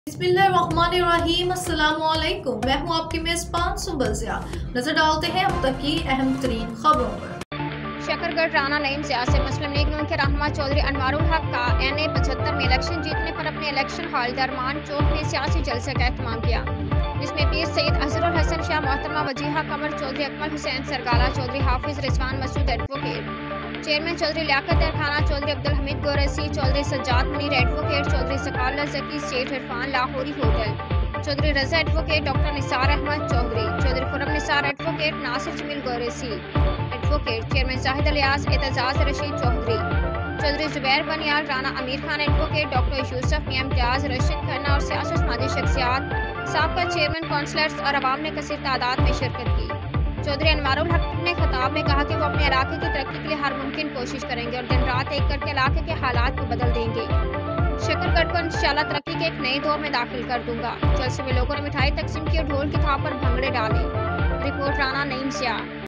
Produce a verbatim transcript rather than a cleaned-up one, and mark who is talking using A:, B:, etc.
A: बिस्मिल्लाहिर्रहमानिर्रहीम, अस्सलाम वालेकुम। मैं हूँ आपकी मेज़बान सुंबल ज़िया। नजर डालते हैं अब तक की अहम तरीन खबरों पर।
B: शकरगढ़ राणा नईम ज़िया से मुस्लिम लीग नून के रहनुमा चौधरी अनवारुल हक का एन ए पचहत्तर में इलेक्शन जीतने पर अपने इलेक्शन हॉल दरमान चौक में सियासी जलसे का एहतमाम किया, जिसमें पीर सईद अजहरुल हसन शाह, मोहतरमा Wajiha Qamar Chaudhry, Akmal Hussain Sargala Chaudhry, Hafiz Rizwan Masood advocate, chairman Chaudhry Liaquat Khana Chaudhry, Abdul Hameed Gorsi Chaudhry, Sajjad Munir advocate Chaudhry, Sanaullah Zaki Seth, Irfan Lahori hotel Chaudhry, Raza advocate, doctor Nisar Ahmed Chaudhry Chaudhry, Khurram Nisar advocate, Nasir Jamil Gorsi advocate, chairman Zahid Ilyas, Aitzaz Rasheed Chaudhry Chaudhry, Zubair Baniyal, Rana Amir Khan advocate, doctor Yusuf Mian Imtiaz, Rasheed Khanna और सियासी समाजी शख्सियात, साबका चेयरमैन, काउंसलर्स और अवाम ने कसीर तादाद में शिरकत की। चौधरी अनवारुल हक ने खिताब में कहा कि वो अपने इलाके की तरक्की के लिए हर मुमकिन कोशिश करेंगे और दिन रात एक करके इलाके के हालात को बदल देंगे। शकरगढ़ को इंशाल्लाह तरक्की के एक नए दौर में दाखिल कर दूंगा। जलसे में लोगों ने मिठाई तकसीम की और ढोल की थाप पर भंगड़े डाले। रिपोर्ट राणा नईम ज़िया।